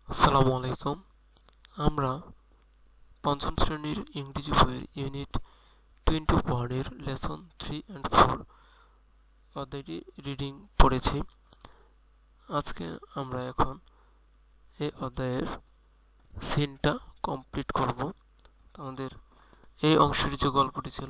আসসালামু আলাইকুম। আমরা পঞ্চম শ্রেণীর ইংরেজি বইয়ের ইউনিট 21 এর লেসন 3 and 4 অধ্যায়টি রিডিং পড়েছি। আজকে আমরা এখন এই অধ্যায়ের সিনটা কমপ্লিট করব। আমাদের এই অংশের যে গল্পটি ছিল,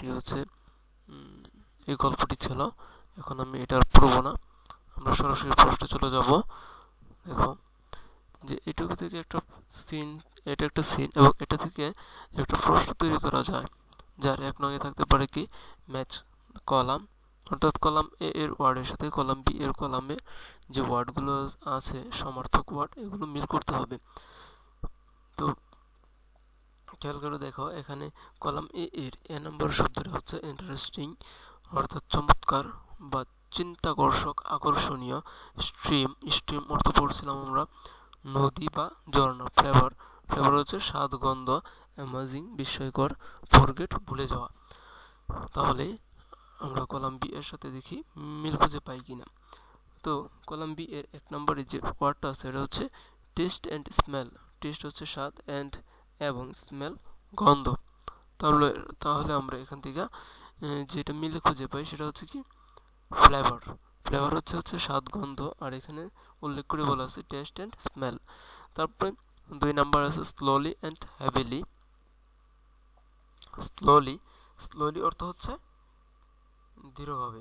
গল্পটি ছিল। এখন আমি এটার পড়ব না, আমরা সরাসরি প্রশ্নে চলে যাব। দেখো যে এটুকু থেকে একটা সিন, এটা একটা সিন এবং এটা থেকে একটা প্রশ্ন তৈরি করা যায়, যার এক নঙ্গে থাকতে পারে কি ম্যাচ কলাম, অর্থাৎ কলাম এ এর ওয়ার্ডের সাথে কলাম বি এর কলামে যে ওয়ার্ডগুলো আছে সমার্থক ওয়ার্ড, এগুলো মিল করতে হবে। তো খেয়াল করে দেখো, এখানে কলাম এ এর নম্বর শব্দটা হচ্ছে ইন্টারেস্টিং, অর্থাৎ চমৎকার বা চিন্তাকর্ষক, আকর্ষণীয়। স্ট্রিম, স্ট্রিম অর্থ পড়ছিলাম আমরা নদী বা ঝর্ণা। ফ্লেভার, ফ্লেভার হচ্ছে স্বাদ, গন্ধ। অ্যামাজিং, বিস্ময়কর। ফরগেট, ভুলে যাওয়া। তাহলে আমরা কলাম বি এর সাথে দেখি মিল খুঁজে পাই কিনা। তো কলাম বি এর এক নম্বরে যে ওয়ার্ডটা আছে এটা হচ্ছে টেস্ট অ্যান্ড স্মেল। টেস্ট হচ্ছে স্বাদ, অ্যান্ড এবং স্মেল গন্ধ। তাহলে তাহলে আমরা এখান থেকে যেটা মিলে খুঁজে পাই সেটা হচ্ছে কি ফ্লেভার। ফ্লেভার হচ্ছে স্বাদ, গন্ধ, আর এখানে উল্লেখ করে বলা আছে টেস্ট অ্যান্ড স্মেল। তারপরে 2 নাম্বার আছে slowly and heavily. Slowly, slowly অর্থ হচ্ছে ধীরভাবে।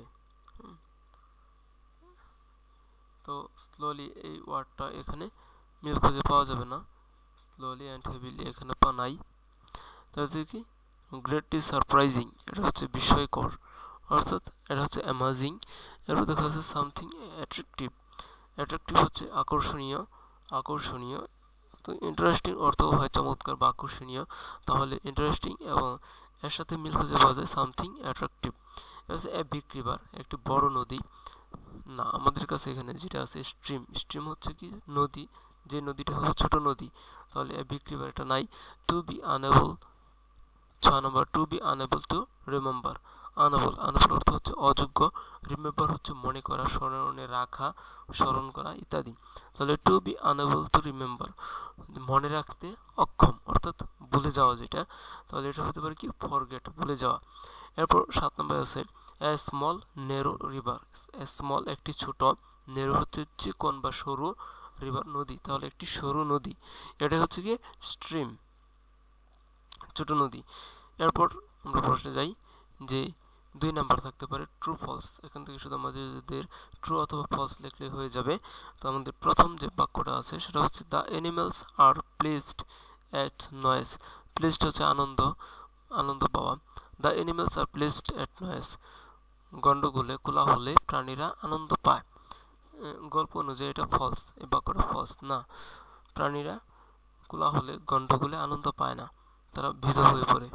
তো স্লোলি এই ওয়ার্ডটা এখানে মিল খুঁজে পাওয়া যাবে না। স্লোলি অ্যান্ড হেভিলি এখানে নাই। তারপরে কি গ্রেটলি সারপ্রাইজিং, এটা হচ্ছে বিস্ময়কর, অর্থাৎ এটা হচ্ছে অ্যামাজিং। এরপর দেখা যাচ্ছে সামথিং অ্যাট্রাকটিভ। অ্যাট্রাকটিভ হচ্ছে আকর্ষণীয়, আকর্ষণীয়। তো ইন্টারেস্টিং অর্থ হয় চমৎকার বা আকর্ষণীয়। তাহলে ইন্টারেস্টিং এবং এর সাথে মিল খুঁজে পাওয়া যায় সামথিং অ্যাট্রাকটিভ। হচ্ছে এ বিগ রিভার, একটি বড় নদী। না, আমাদের কাছে এখানে যেটা আছে স্ট্রিম। স্ট্রিম হচ্ছে কি নদী, যে নদীটা হচ্ছে ছোট নদী। তাহলে এ বিগ রিভার এটা নাই। To be unable, 6 number, to be unable to remember. Unable, unable অর্থ হচ্ছে অযোগ্য। রিমেম্বার হচ্ছে মনে করা, স্মরণে রাখা, স্মরণ করা ইত্যাদি। তাহলে to be unable to remember, মনে রাখতে অক্ষম, অর্থাৎ ভুলে যাওয়া যেটা। তাহলে এটা হতে পারে কি ফরগেট, ভুলে যাওয়া। এরপর 7 নম্বর আছে a small narrow river. A small একটি ছোট, নেরো হচ্ছে চিকন বা সরু, রিভার নদী। তাহলে একটি সরু নদী, এটা হচ্ছে কি স্ট্রিম, ছোট নদী। এরপর আমরা প্রশ্নে যাই যে 2 নাম্বার থাকতে পারে ট্রু ফলস। এখান থেকে শুধু আমাদের ট্রু অথবা ফলস লিখলে হয়ে যাবে। তো আমাদের প্রথম যে বাক্যটা আছে সেটা হচ্ছে the animals are pleased at noise. Pleased হচ্ছে আনন্দ, আনন্দ পাওয়া। The animals are pleased at noise, গন্ডগোলে, কোলাহলে প্রাণীরা আনন্দ পায়। গল্প অনুযায়ী এটা ফলস, এই বাক্যটা ফলস না। প্রাণীরা কোলাহলে, গন্ডগোলে আনন্দ পায় না, তারা ভীত হয়ে পড়ে।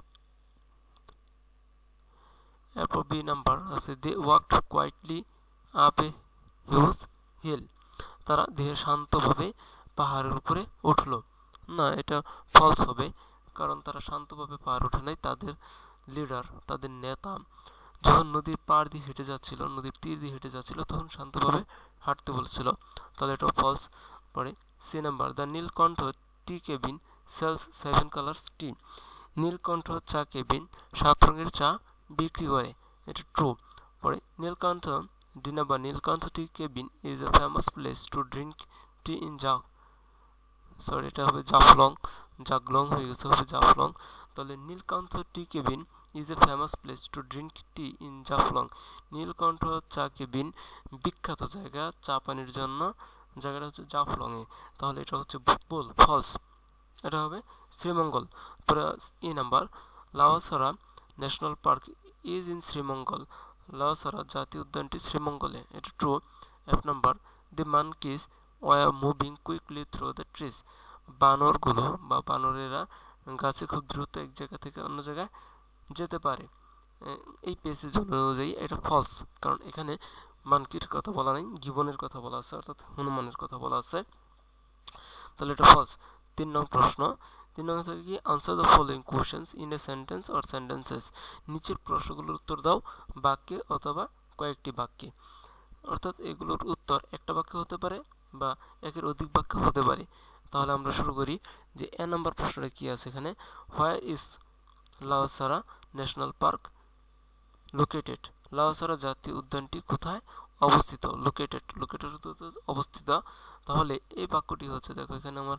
এরপর বি নাম্বার আছে they walked quietly up a huge hill. তারা ধীরে শান্তভাবে পাহাড়ের উপরে উঠল। না, এটা ফলস হবে, কারণ তারা শান্তভাবে পাহাড় ওঠে নাই। তাদের লিডার, তাদের নেতা যখন নদীর পাড় দিয়ে হেঁটে যাচ্ছিল, নদীর তীর দিয়ে হেঁটে যাচ্ছিল, তখন শান্তভাবে হাঁটতে বলছিল। তাহলে এটা ফলস পড়ে। C number the Nilkantha tea cabin sells 7 colours tea. Nilkantha চা কেবিন 7 রঙের চা বিক্রি করে, এটা ট্রু পরে। নীলকণ্ঠ ডিনা বা Nilkantha tea cabin is a famous place to drink tea in sorry এটা হবে জাফলং, জাগলং হয়ে গেছে, হবে জাফলং। তাহলে Nilkantha tea cabin is a famous place to drink tea in Jaflong. Nilkantha চা কেবিন বিখ্যাত জায়গা চা পানির জন্য, জায়গাটা হচ্ছে জাফলংয়ে। তাহলে এটা হচ্ছে ভুল, ফলস, এটা হবে শ্রীমঙ্গল। পরে E number Lawachara national park is in Sreemangal. Lawachara জাতীয় উদ্যানটি শ্রীমঙ্গলে, এটা true. F number the monkeys were moving quickly through the trees. বানরগুলো বা বানরেরা গাছে খুব দ্রুত এক জায়গা থেকে অন্য জায়গায় যেতে পারে। এই পেসেজ অনুযায়ী এটা ফলস, কারণ এখানে মানকির কথা বলা নেই, গিবনের কথা বলা আছে, অর্থাৎ হনুমানের কথা বলা আছে। তাহলে এটা ফলস। 3 নং প্রশ্ন, 3 নং থাকে কি answer the following questions in a sentence or sentences. নিচের প্রশ্নগুলোর উত্তর দাও বাক্যে অথবা কয়েকটি বাক্যে। অর্থাৎ এগুলোর উত্তর একটা বাক্য হতে পারে বা একের অধিক বাক্য হতে পারে। তাহলে আমরা শুরু করি যে এ নাম্বার প্রশ্নটা কি আছে এখানে, where is Lawachara national park located, Lawachara জাতীয় উদ্যানটি কোথায় অবস্থিত, লোকেটেড, লোকেটেড অবস্থিত। তাহলে এই বাক্যটি হচ্ছে, দেখো এখানে আমার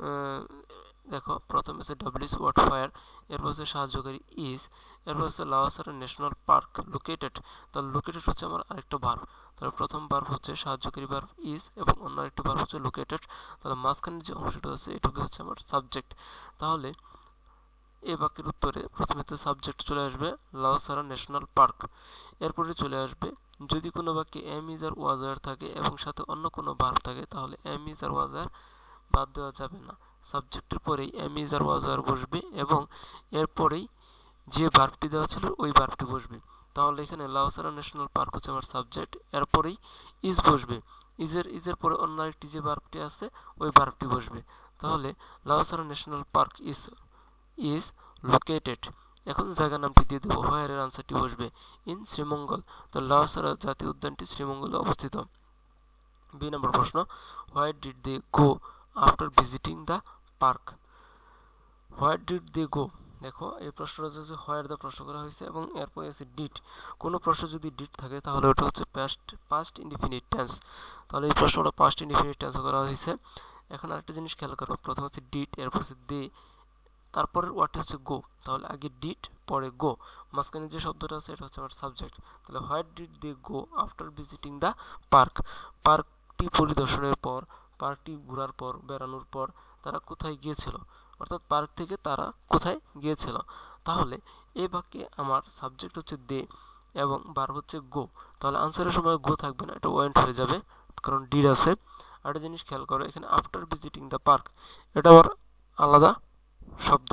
দেখো প্রথমে আছে ডাব্লিউস ওয়াট ফায়ার, এরপর হচ্ছে সাহায্যকারী ইজ, এরপর হচ্ছে লাউসারা ন্যাশনাল পার্ক লোকেটেড। তাহলে লোকেটেড হচ্ছে আমার আরেকটা ভার্ব, তাহলে প্রথম ভার্ব হচ্ছে সাহায্যকারী ভার্ব ইজ এবং অন্য আরেকটা ভার্ব হচ্ছে লোকেটেড। তাহলে মাঝখানে যে অংশটা আছে এটুকু হচ্ছে আমার সাবজেক্ট। তাহলে এই বাক্যের উত্তরে প্রথমে তো সাবজেক্ট চলে আসবে লাউসারা ন্যাশনাল পার্ক, এরপরে চলে আসবে যদি কোনো বাক্যে এম ইজ আর ওয়াজ আর থাকে এবং সাথে অন্য কোনো ভার্ব থাকে তাহলে এম ইজ আর ওয়াজ আর বাদ দেওয়া যাবে না, সাবজেক্টের পরেই এম ইজ আর ওয়াজ আর বসবে এবং এরপরেই যে ভার্বটি দেওয়া ছিল ওই ভার্বটি বসবে। তাহলে এখানে লাউসারা ন্যাশনাল পার্ক হচ্ছে আমার সাবজেক্ট, এরপরেই ইজ বসবে, ইজের পরে অন্য আরেকটি যে ভার্বটি আছে ওই ভার্বটি বসবে। তাহলে Lawachara national park is located, এখন জায়গা নামটি দিয়ে দেবো, হোয়ারের আনসারটি বসবে ইন শ্রীমঙ্গল। তো লাউসারা জাতীয় উদ্যানটি শ্রীমঙ্গলে অবস্থিত। বি নম্বর প্রশ্ন, why did they go after visiting the park, why did they go, দেখো এই প্রশ্নটা হচ্ছে হোয়ার দ্য প্রশ্ন করা হয়েছে এবং এরপরে আছে ডিড। কোনো প্রশ্ন যদি ডিড থাকে তাহলে ওটা হচ্ছে পাস্ট ইনডিফিনিট টেন্স, তাহলে এই প্রশ্নটা পাস্ট ইনডিফিনিট টেন্স করা হয়েছে। এখন আরেকটা জিনিস খেয়াল করো, প্রথম হচ্ছে ডিড, এরপর হচ্ছে দে, তারপরের ওয়ার্ডটি হচ্ছে গো, তাহলে আগে ডিড পরে গো, মাঝখানে যে শব্দটা আছে এটা হচ্ছে আমার সাবজেক্ট। তাহলে what did they go after visiting the park, পার্কটি পরিদর্শনের পর, পার্কটি ঘোরার পর, বেড়ানোর পর তারা কোথায় গিয়েছিল, অর্থাৎ পার্ক থেকে তারা কোথায় গিয়েছিল। তাহলে এই বাক্যে আমার সাবজেক্ট হচ্ছে দে এবং ভার্ব হচ্ছে গো, তাহলে আনসারের সময় গো থাকবে না, এটা ওয়েন্ট হয়ে যাবে কারণ ডিড আছে। আরেকটা জিনিস খেয়াল করো, এখানে আফটার ভিজিটিং দ্য পার্ক এটা আবার আলাদা শব্দ,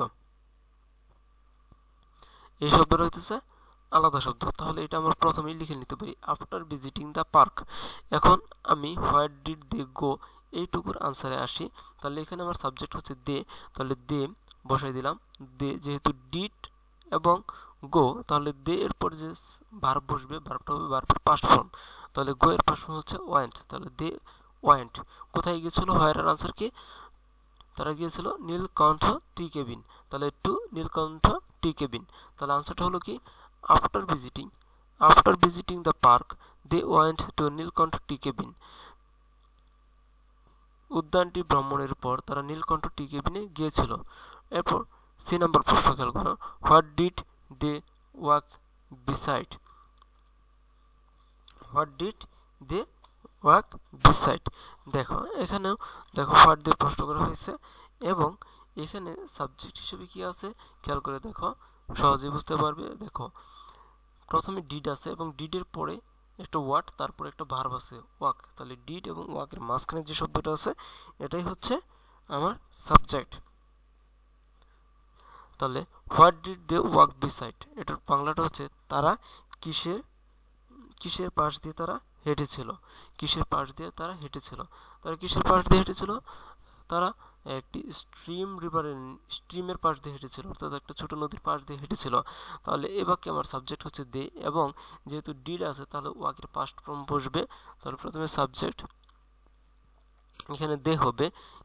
এই শব্দটা হইতেছে আলাদা শব্দ, তাহলে এটা আমরা প্রথমেই লিখে নিতে পারি আফটার ভিজিটিং দ্য পার্ক। এখন আমি হোয়াট ডিড দে গো এইটুকুর আনসারে আসি, তাহলে এখানে আমার সাবজেক্ট হচ্ছে দে, তাহলে দে বসাই দিলাম, দে যেহেতু ডিড এবং গো তাহলে দে এরপর যে ভার্ব বসবে ভার্বটা হবে ভার্বের পাস্ট ফর্ম, তাহলে গো এর পাস্ট ফর্ম হচ্ছে ওয়েন্ট, তাহলে দে ওয়েন্ট। কোথায় গিয়েছিল, হোয়ারের আনসার কি, তারা গিয়েছিল নীলকণ্ঠ টি কেবিন, তাহলে টু নীলকণ্ঠ টি কেবিন, তাহলে আনসারটা হলো কি after visiting the park they went to Nilkantha tea cabin, উদ্যানটি ভ্রমণের পর তারা নীলকণ্ঠ টি কেবিনে গিয়েছিল। এরপর সি নাম্বার প্রশ্ন খেয়াল করো, what did they walk beside, what did they walk beside, দেখো এখানেও দেখো হোয়াট দিয়ে প্রশ্ন করা হয়েছে এবং এখানে সাবজেক্ট হিসেবে কি আছে খেয়াল করে দেখো, সহজেই বুঝতে পারবে। দেখো প্রথমে ডিড আছে এবং ডিডের পরে একটা ওয়াট, তারপরে একটা ভার্ব আছে ওয়াক, তাহলে ডিড এবং ওয়াকের মাঝখানে যে শব্দটা আছে এটাই হচ্ছে আমার সাবজেক্ট। তাহলে what did they walk beside, এটার বাংলাটা হচ্ছে তারা কিসের পাশ দিয়ে তারা হেঁটেছিল, কিসের পাশ দিয়ে তারা হেঁটেছিল, তারা কিসের পাশ দিয়ে হেঁটেছিল, তারা একটি স্ট্রিমের পাশ দিয়ে হেঁটেছিল, অর্থাৎ একটা ছোট নদীর পাশ দিয়ে হেঁটেছিল। তাহলে এ বাক্যে আমার সাবজেক্ট হচ্ছে দে এবং যেহেতু ডিড আছে তাহলে ওয়াকের পাস্ট ফর্ম বসবে, তাহলে প্রথমে সাবজেক্ট এখানে দে হবে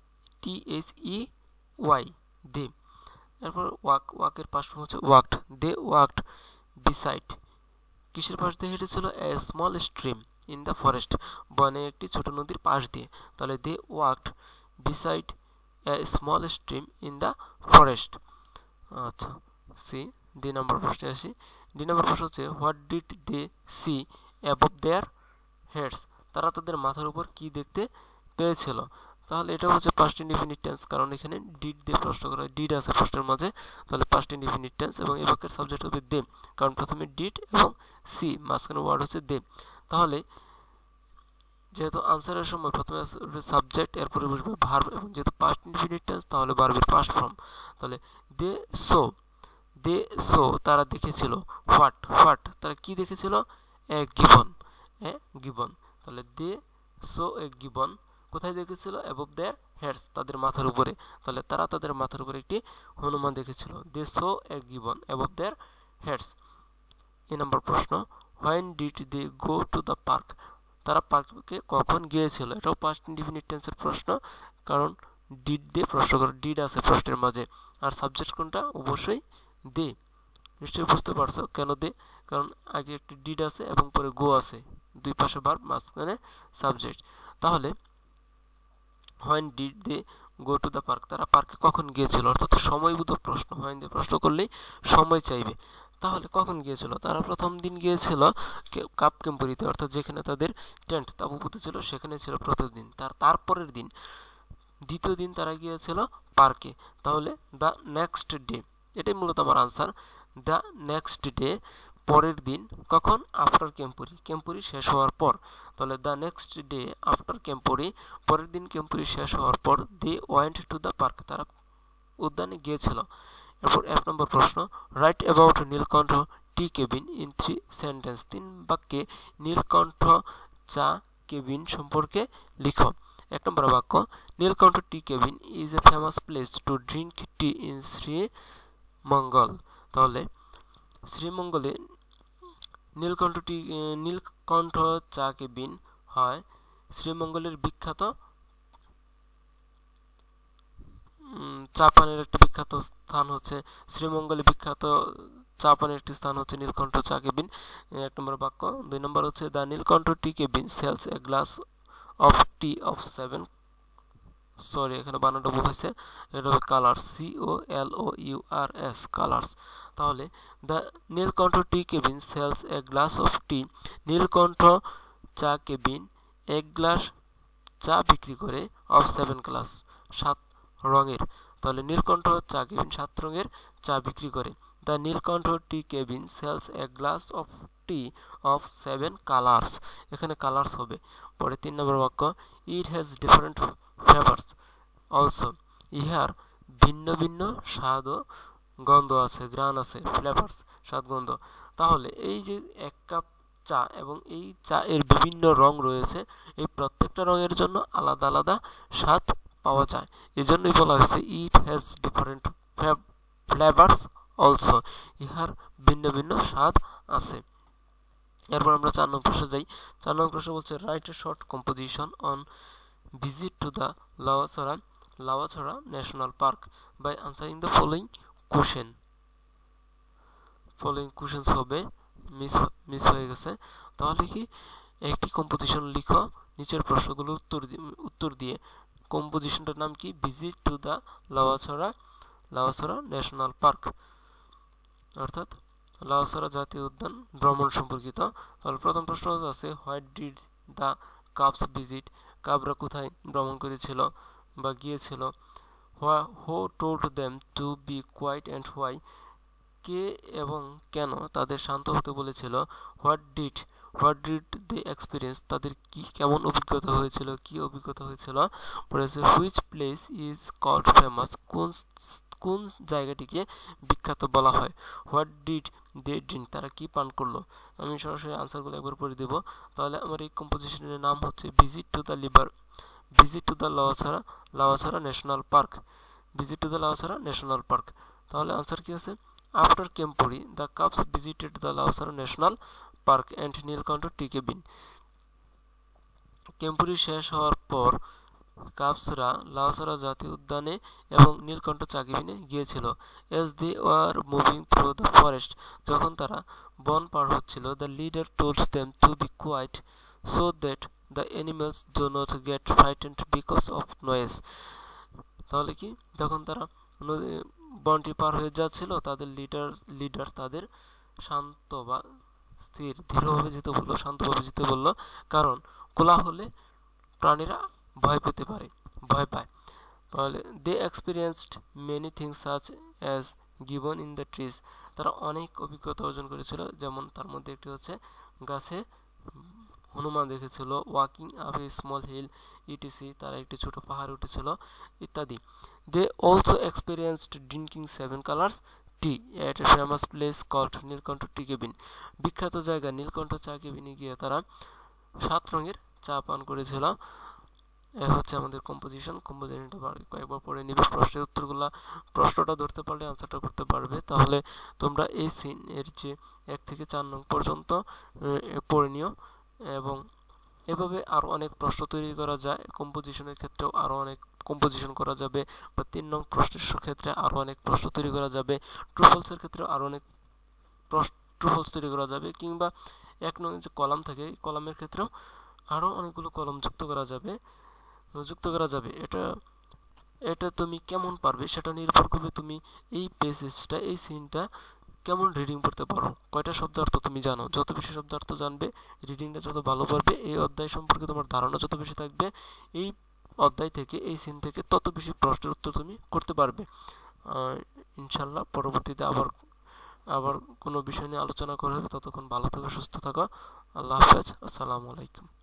THEY দে, এরপর ওয়াকের পাস্ট ফর্ম হচ্ছে ওয়াকড, দে ওয়াকড বিসাইড, কিসের পাশ দিয়ে হেঁটেছিল, a small stream in the forest, বনে একটি ছোট নদীর পাশ দিয়ে, তাহলে they walked beside a small stream in the forest. আচ্ছা সি ডি নাম্বার প্রশ্নে আসি, ডি নাম্বার প্রশ্ন হচ্ছে what did they see above their heads, তারা তাদের মাথার উপর কি দেখতে পেয়েছিল, তাহলে এটা হচ্ছে পাস্ট ইনডিফিনিট টেন্স কারণ এখানে ডিড দিয়ে প্রশ্ন করা হয়, ডিড আছে প্রশ্নের মাঝে, তাহলে পাস্ট ইনডিফিনিট টেন্স এবং এই বাক্যের সাবজেক্ট হবে দে কারণ প্রথমে ডিড এবং সি মাঝখানে ওয়ার্ড হচ্ছে দে। তাহলে যেহেতু আনসারের সময় প্রথমে সাবজেক্ট এরপরে বসবে ভার্ব এবং যেহেতু পাস্ট ইনডিফিনিট টেন্স তাহলে ভার্বের পাস্ট ফর্ম, তাহলে দে সো তারা দেখেছিল, হোয়াট তারা কি দেখেছিল, এ গিবন, তাহলে দে সো এ গিবন কোথায় দেখেছিল, অ্যাবভ দেয়ার হেডস তাদের মাথার উপরে, তাহলে তারা তাদের মাথার উপরে একটি হনুমান দেখেছিল, they saw a gibbon above their heads. A number প্রশ্ন, when did they go to the park, তারা পার্কে কখন গিয়েছিল, এটাও পাস্ট ইনডিফিনিট টেন্সের প্রশ্ন কারণ ডিড দিয়ে প্রশ্ন করো, ডিড আছে প্রশ্নের মাঝে, আর সাবজেক্ট কোনটা? অবশ্যই দে। নিশ্চয়ই বুঝতে পারছো কেন দে, কারণ আগে একটি ডিড আছে এবং পরে গো আছে, দুই পাশে ভার্ব, মাঝখানে সাবজেক্ট। তাহলে when did they go to the park, তারা পার্কে কখন গিয়েছিল, অর্থাৎ সময়বোধক প্রশ্ন। হোয়েন দিয়ে প্রশ্ন করলেই সময় চাইবে। তাহলে কখন গিয়েছিল? তারা প্রথম দিন গিয়েছিল কাপ ক্যাম্পুরিতে, অর্থাৎ যেখানে তাদের টেন্ট তাঁবুপুতে ছিল, সেখানে ছিল প্রথম দিন। তারপরের দিন, দ্বিতীয় দিন তারা গিয়েছিল পার্কে। তাহলে দ্য নেক্সট ডে, এটাই মূলত আমার আনসার। দ্য নেক্সট ডে, পরের দিন, কখন? আফটার ক্যাম্পুরি, ক্যাম্পুরি শেষ হওয়ার পর। তাহলে the next day after camporee, পরের দিন ক্যাম্পুরি শেষ হওয়ার পর, they went to the park, তারা উদ্যানে গিয়েছিল। এরপর 1 নম্বর প্রশ্ন, write about Nilkantha tea cabin in 3 sentence, 3 বাক্যে নীলকণ্ঠ চা কেবিন সম্পর্কে লিখো। 1 নম্বর বাক্য, Nilkantha tea cabin is a famous place to drink tea in Sreemangal. তাহলে শ্রীমঙ্গলে নীলকণ্ঠ চা কেবিন হয় শ্রীমঙ্গলের বিখ্যাত চা পানের একটি বিখ্যাত স্থান হচ্ছে শ্রীমঙ্গলে, বিখ্যাত চা পানের একটি স্থান হচ্ছে নীলকণ্ঠ চা কেবিন। 1 নম্বর বাক্য। 2 নম্বর হচ্ছে, the Nilkantha tea cabin sells a glass of tea of 7, sorry এখানে বানানটা ভুল হয়েছে, এটা হবে কালার্স, COLOURS, কালার্স। তাহলে the Nilkantha tea cabin sells a glass of tea, Nilkantha চা কেবিন 1 গ্লাস চা বিক্রি করে, অফ 7 কালার্স, 7 রঙের। তাহলে নীলকণ্ঠ চা কেবিন 7 রঙের চা বিক্রি করে। The Nilkantha tea cabin sells a glass of tea of 7 colours, এখানে কালার্স হবে। পরে 3 নম্বর বাক্য, it has different flavours also, ইহার ভিন্ন ভিন্ন স্বাদ ও গন্ধ আছে, গ্রান আছে, ফ্লেভার্স স্বাদ গন্ধ। তাহলে এই যে 1 কাপ চা এবং এই চা এর বিভিন্ন রং রয়েছে, এই প্রত্যেকটা রঙের জন্য আলাদা আলাদা স্বাদ পাওয়া যায়, এজন্যই বলা হয়েছে it has different flavours also, ইহার ভিন্ন ভিন্ন স্বাদ আছে। এরপর আমরা 4 নং প্রশ্নে যাই। 4 নং প্রশ্ন বলছে, write a short composition on visit to the Lawachara national park by answering the following question. Following questions হবে, মিস হয়ে গেছে। তাহলে কি, একটি কম্পোজিশন লিখো নিচের প্রশ্নগুলোর উত্তর দিয়ে। কম্পোজিশনটার নাম কি? Visit to the Lawachara national park, অর্থাৎ লাওয়াছড়া জাতীয় উদ্যান ভ্রমণ সম্পর্কিত। তাহলে প্রথম প্রশ্ন আছে, what did the cubs visit, কাবরা কোথায় ভ্রমণ করেছিল বা গিয়েছিল। Who told them to be quiet and why, কে এবং কেন তাদের শান্ত হতে বলেছিল। হোয়াট ডিড দে এক্সপিরিয়েন্স, তাদের কি কেমন অভিজ্ঞতা হয়েছিল, কি অভিজ্ঞতা হয়েছিল। পরে আছে, which place is called famous, কোন জায়গাটিকে বিখ্যাত বলা হয়। হোয়াট ডিড দে ড্রিঙ্ক, তারা কি পান করলো। আমি সরাসরি আনসারগুলো একবার পড়ে দেব। তাহলে আমার এই কম্পোজিশনের নাম হচ্ছে visit to the Lawachara national park, visit to the Lawachara national park. তাহলে আনসার কি আছে, after camporee the cubs visited the Lawachara national park and Nilkantha tea cabin, camporee শেষ হওয়ার পর কাপসরা লাওয়াছড়া জাতীয় উদ্যানে এবং নীলকণ্ঠ চা কেবিনে গিয়েছিল। As they were moving through the forest, যখন তারা বন পার হচ্ছিল, the leader told them to be quiet so that the animals do not get frightened because of noise. তাহলে কি, যখন তারা বনটি পার হয়ে যাচ্ছিল, তাদের লিডার তাদের শান্ত বা ধীরভাবে যেতে বললো, শান্তভাবে যেতে বললো, কারণ কোলাহলে প্রাণীরা ভয় পায়। তাহলে they experienced many things such as গিভন ইন দ্য ট্রিজ, তারা অনেক অভিজ্ঞতা অর্জন করেছিল, যেমন তার মধ্যে একটি হচ্ছে গাছে হনুমান দেখেছিল, walking up a small hill etc, তারা একটি ছোট পাহাড় উঠেছিল ইত্যাদি। They also experienced drinking 7 colours tea at a famous place called Nilkantha tea cabin, বিখ্যাত জায়গা নীলকণ্ঠ চা কেবিনে গিয়ে তারা 7 রঙের চা পান করেছিল। এ হচ্ছে আমাদের কম্পোজিশনটা কয়েকবার পড়ে নিবে। প্রশ্নের উত্তরগুলা, প্রশ্নটা ধরতে পারলে আনসারটা করতে পারবে। তাহলে তোমরা এই সিন এর যে 1 থেকে 4 নং পর্যন্ত পড়ে নিও, এবং এভাবে আরও অনেক প্রশ্ন তৈরি করা যায়। কম্পোজিশনের ক্ষেত্রেও আরও অনেক কম্পোজিশন করা যাবে, বা 3 নং প্রশ্নের ক্ষেত্রে আরও অনেক প্রশ্ন তৈরি করা যাবে, ট্রু ফলসের ক্ষেত্রে আরও অনেক ট্রু ফলস তৈরি করা যাবে, কিংবা 1 নং যে কলাম থাকে এই কলামের ক্ষেত্রেও আরও অনেকগুলো কলাম যুক্ত করা যাবে। এটা তুমি কেমন পারবে সেটা নির্ভর করবে তুমি এই পেজটা, এই সিনটা কেমন রিডিং পড়তে পারো, কয়টা শব্দার্থ তুমি জানো। যত বেশি শব্দার্থ জানবে, রিডিংটা যত ভালো পারবে, এই অধ্যায় সম্পর্কে তোমার ধারণা যত বেশি থাকবে, এই অধ্যায় থেকে, এই সিন থেকে তত বেশি প্রশ্নের উত্তর তুমি করতে পারবে। ইনশাল্লাহ পরবর্তীতে আবার কোনো বিষয় নিয়ে আলোচনা করা হবে। ততক্ষণ ভালো থাকো, সুস্থ থাকো। আল্লাহ হাফেজ। আসসালামু আলাইকুম।